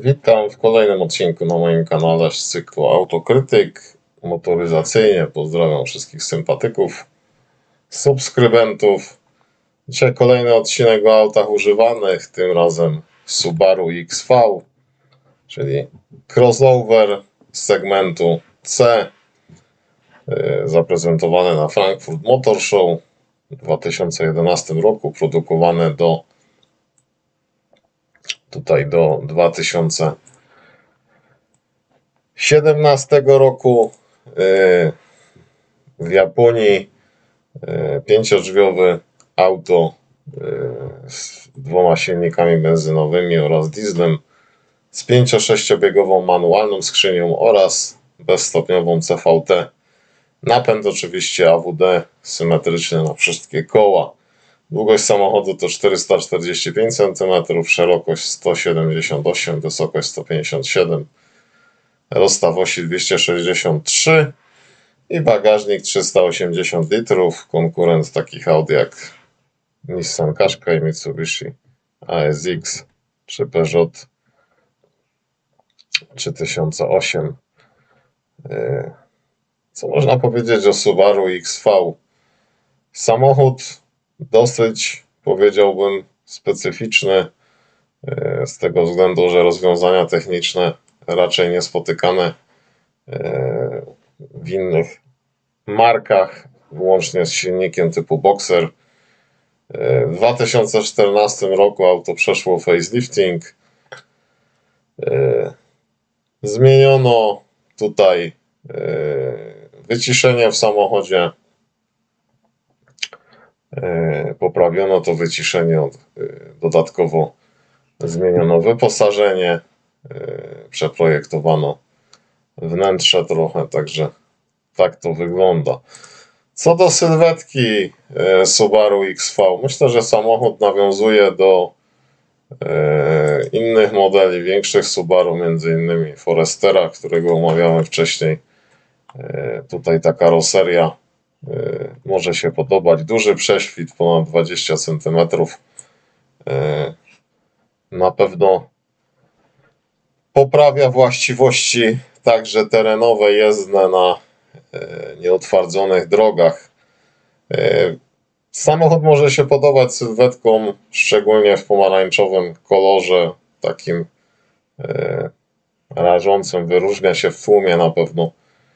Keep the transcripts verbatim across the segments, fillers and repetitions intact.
Witam w kolejnym odcinku na moim kanale z cyklu Autokrytyk motoryzacyjnie. Pozdrawiam wszystkich sympatyków, subskrybentów. Dzisiaj kolejny odcinek o autach używanych, tym razem Subaru X V, czyli crossover z segmentu C, zaprezentowany na Frankfurt Motor Show w dwa tysiące jedenastym roku, produkowany do tutaj do dwa tysiące siedemnastego roku. W Japonii pięciodrzwiowy auto z dwoma silnikami benzynowymi oraz dieslem, z pięcio-sześciobiegową manualną skrzynią oraz bezstopniową C V T. Napęd oczywiście A W D symetryczny na wszystkie koła. Długość samochodu to czterysta czterdzieści pięć centymetrów, szerokość sto siedemdziesiąt osiem, wysokość sto pięćdziesiąt siedem, rozstaw osi dwieście sześćdziesiąt trzy i bagażnik trzysta osiemdziesiąt litrów. Konkurent takich aut jak Nissan Qashqai, Mitsubishi A S X czy Peugeot trzy tysiące osiem. Co można powiedzieć o Subaru X V? Samochód dosyć, powiedziałbym, specyficzny, z tego względu, że rozwiązania techniczne raczej niespotykane w innych markach, łącznie z silnikiem typu Boxer. W dwa tysiące czternastym roku auto przeszło facelifting. Zmieniono tutaj wyciszenie w samochodzie. Poprawiono to wyciszenie, dodatkowo zmieniono wyposażenie, przeprojektowano wnętrze trochę, także tak to wygląda. Co do sylwetki Subaru X V, myślę, że samochód nawiązuje do innych modeli, większych Subaru, między innymi Forestera, którego omawiałem wcześniej. Tutaj ta karoseria może się podobać. Duży prześwit, ponad dwadzieścia centymetrów. Na pewno poprawia właściwości także terenowe, jezdne na nieutwardzonych drogach. Samochód może się podobać sylwetką, szczególnie w pomarańczowym kolorze, takim rażącym, wyróżnia się w tłumie na pewno.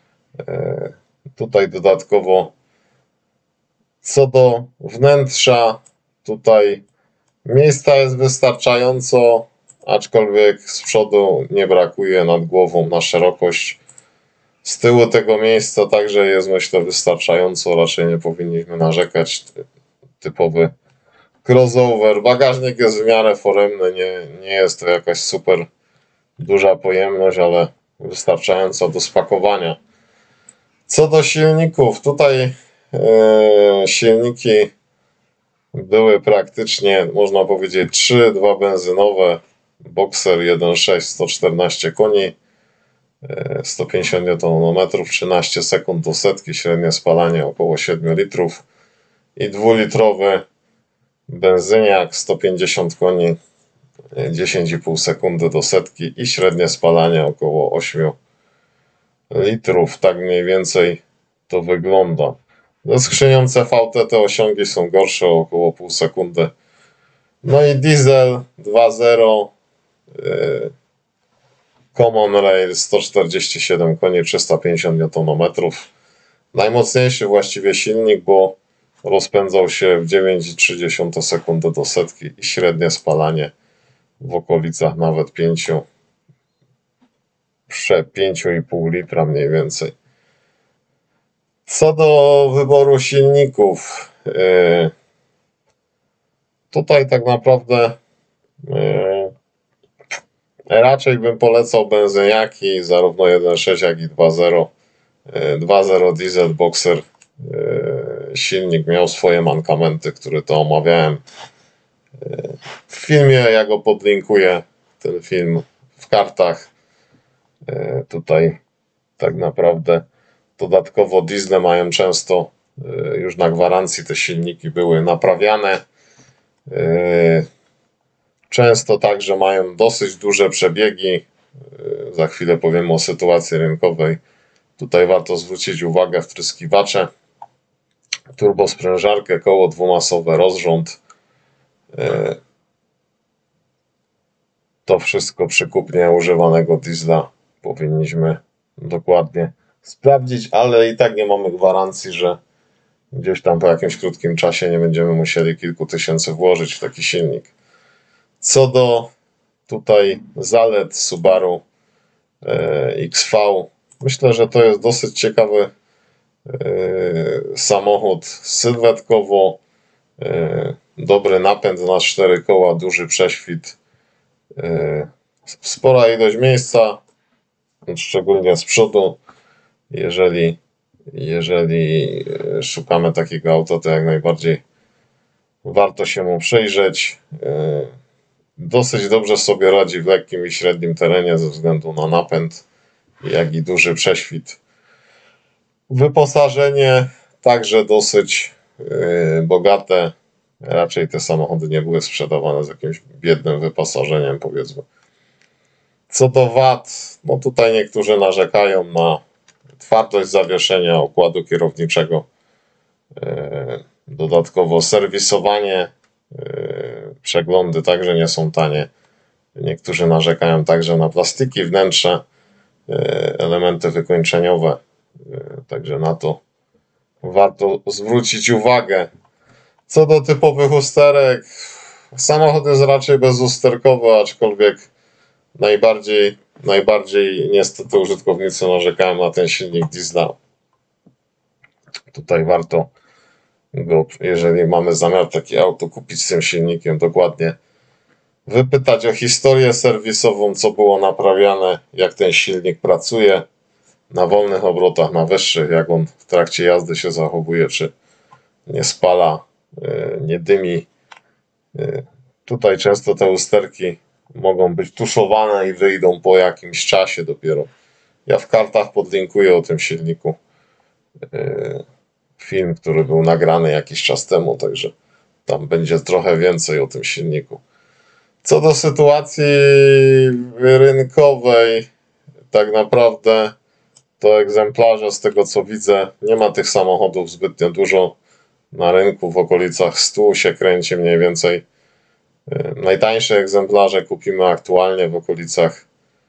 Tutaj dodatkowo co do wnętrza, tutaj miejsca jest wystarczająco, aczkolwiek z przodu nie brakuje nad głową na szerokość. Z tyłu tego miejsca także jest, myślę, wystarczająco, raczej nie powinniśmy narzekać. Typowy crossover. Bagażnik jest w miarę foremny, nie, nie jest to jakaś super duża pojemność, ale wystarczająca do spakowania. Co do silników, tutaj yy, silniki były praktycznie, można powiedzieć, trzy, dwa benzynowe, Boxer jeden przecinek sześć, sto czternaście koni, yy, sto pięćdziesiąt niutonmetrów, trzynaście sekund do setki, średnie spalanie około siedem litrów i dwulitrowy benzyniak, sto pięćdziesiąt koni, dziesięć i pół sekundy do setki i średnie spalanie około osiem litrów. Tak mniej więcej to wygląda. Ze skrzynią C V T te osiągi są gorsze, około pół sekundy. No i diesel dwa zero, yy, Common Rail, sto czterdzieści siedem koni, trzysta pięćdziesiąt niutonmetrów. Najmocniejszy właściwie silnik, bo rozpędzał się w dziewięć i trzy dziesiąte sekundy do setki i średnie spalanie w okolicach nawet pięć i pół litra mniej więcej. Co do wyboru silników, yy, tutaj tak naprawdę yy, raczej bym polecał benzyniaki, zarówno jeden przecinek sześć jak i dwa zero. Yy, dwa zero diesel Boxer, yy, silnik miał swoje mankamenty, które to omawiałem yy, w filmie. Ja go podlinkuję, ten film, w kartach. Yy, tutaj tak naprawdę dodatkowo diesle mają często, już na gwarancji te silniki były naprawiane. Często także mają dosyć duże przebiegi. Za chwilę powiem o sytuacji rynkowej. Tutaj warto zwrócić uwagę wtryskiwacze, turbosprężarkę, koło dwumasowe, rozrząd. To wszystko przy kupnie używanego diesla powinniśmy dokładnie sprawdzić, ale i tak nie mamy gwarancji, że gdzieś tam po jakimś krótkim czasie nie będziemy musieli kilku tysięcy włożyć w taki silnik. Co do tutaj zalet Subaru X V, myślę, że to jest dosyć ciekawy samochód sylwetkowo, dobry napęd na cztery koła, duży prześwit, spora ilość miejsca, szczególnie z przodu. Jeżeli, jeżeli szukamy takiego auta, to jak najbardziej warto się mu przyjrzeć. Dosyć dobrze sobie radzi w lekkim i średnim terenie ze względu na napęd, jak i duży prześwit. Wyposażenie także dosyć bogate. Raczej te samochody nie były sprzedawane z jakimś biednym wyposażeniem, powiedzmy. Co do wad, no tutaj niektórzy narzekają na twardość zawieszenia układu kierowniczego. Dodatkowo serwisowanie, przeglądy także nie są tanie. Niektórzy narzekają także na plastiki, wnętrze, elementy wykończeniowe. Także na to warto zwrócić uwagę. Co do typowych usterek, samochód jest raczej bezusterkowy, aczkolwiek najbardziej, najbardziej niestety użytkownicy narzekają na ten silnik diesla. Tutaj warto go, jeżeli mamy zamiar takie auto kupić z tym silnikiem, dokładnie wypytać o historię serwisową, co było naprawiane, jak ten silnik pracuje na wolnych obrotach, na wyższych, jak on w trakcie jazdy się zachowuje, czy nie spala, nie dymi. Tutaj często te usterki mogą być tuszowane i wyjdą po jakimś czasie dopiero. Ja w kartach podlinkuję o tym silniku film, który był nagrany jakiś czas temu, także tam będzie trochę więcej o tym silniku. Co do sytuacji rynkowej, tak naprawdę to egzemplarze, z tego co widzę, nie ma tych samochodów zbytnio dużo na rynku, w okolicach stu się kręci mniej więcej. Najtańsze egzemplarze kupimy aktualnie w okolicach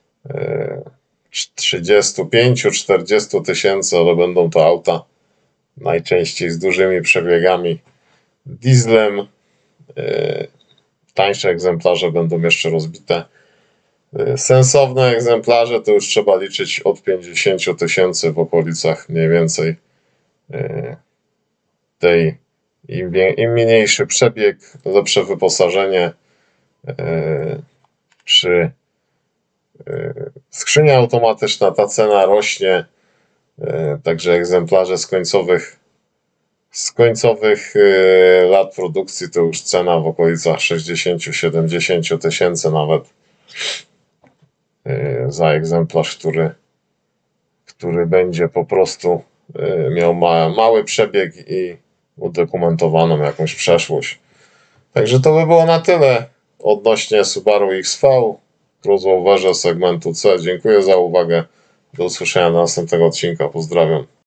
trzydziestu pięciu do czterdziestu tysięcy, ale będą to auta najczęściej z dużymi przebiegami dieslem. Tańsze egzemplarze będą jeszcze rozbite. Sensowne egzemplarze to już trzeba liczyć od pięćdziesięciu tysięcy w okolicach mniej więcej tej. Im, im mniejszy przebieg, lepsze wyposażenie. Przy skrzynia automatyczna ta cena rośnie, także egzemplarze z końcowych z końcowych lat produkcji to już cena w okolicach sześćdziesięciu do siedemdziesięciu tysięcy nawet za egzemplarz, który, który będzie po prostu miał ma, mały przebieg i udokumentowaną jakąś przeszłość. Także to by było na tyle odnośnie Subaru X V, crossoverze segmentu C. Dziękuję za uwagę. Do usłyszenia do następnego odcinka. Pozdrawiam.